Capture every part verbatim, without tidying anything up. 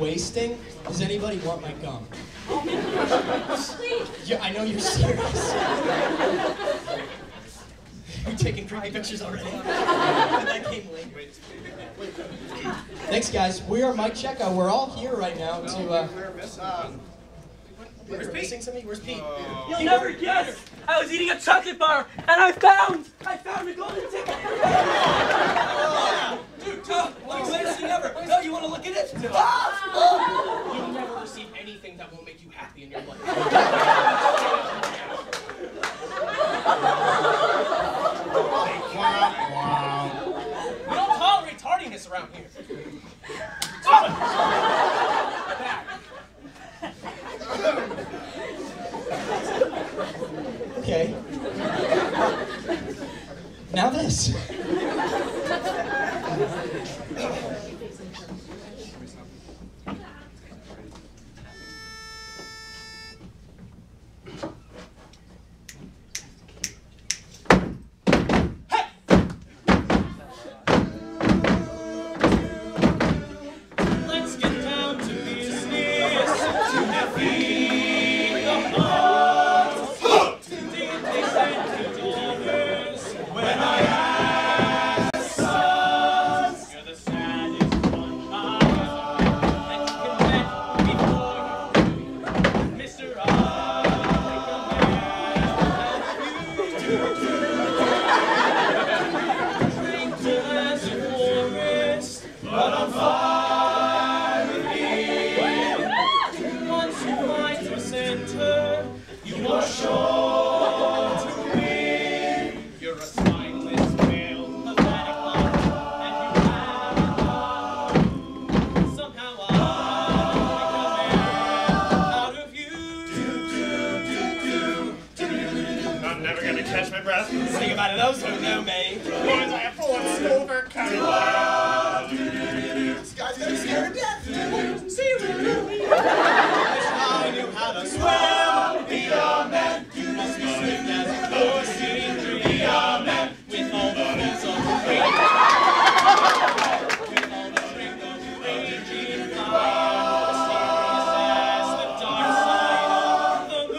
wasting. Does anybody want my gum? Yeah, I know you're serious. You're taking creepy pictures already. That came late. Thanks, guys. We are Mike Checko. We're all here right now to. Uh, Where's Pete? Missing something? Where's Pete? Uh, You'll never guess. I was eating a chocolate bar, and I found, I found a golden ticket. Dude, Tom, the greatest thing ever. No, you want to look at it? You'll never receive anything that will make you happy in your life. We don't tolerate tardiness around here. Back. Okay. Now this. Sing about it, those who know me. Boys, I have full of silver covered. This guy's gonna be scared to death. See what you're doing. I knew how to swim. Be a man. You must be swift as a horse sitting through the man. With all the rules of the rain. With all the strength of the raging fire. Mysterious as the dark side of the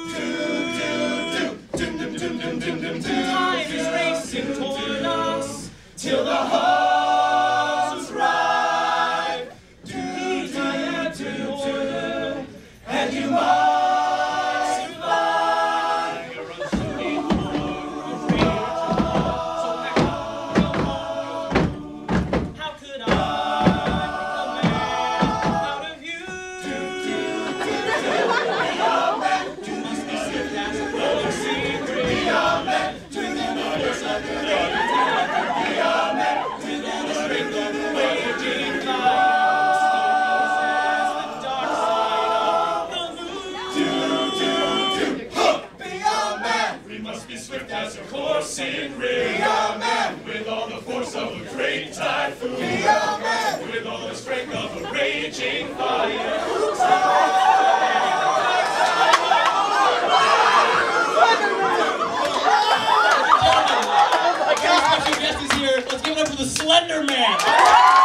moon. Time is racing toward us till the horse ride. Do tired to order, and you must survive. You're unshooting for a rage, so pack up your home. How could I make a man out of you? Do, do, do, do. Be a man. You must be swift as a rolling sea. Be a man. To the waters of the rain. Be a man. With all the strength of the raging fire. Mysterious as the dark side of the moon. Do, do, do. Huh. Be a man. We must be swift as a coursing river. Be a man. With all the force of a great typhoon. Be a man. With all the strength of a raging fire. Our guest is here. Let's give it up for the Slender Man.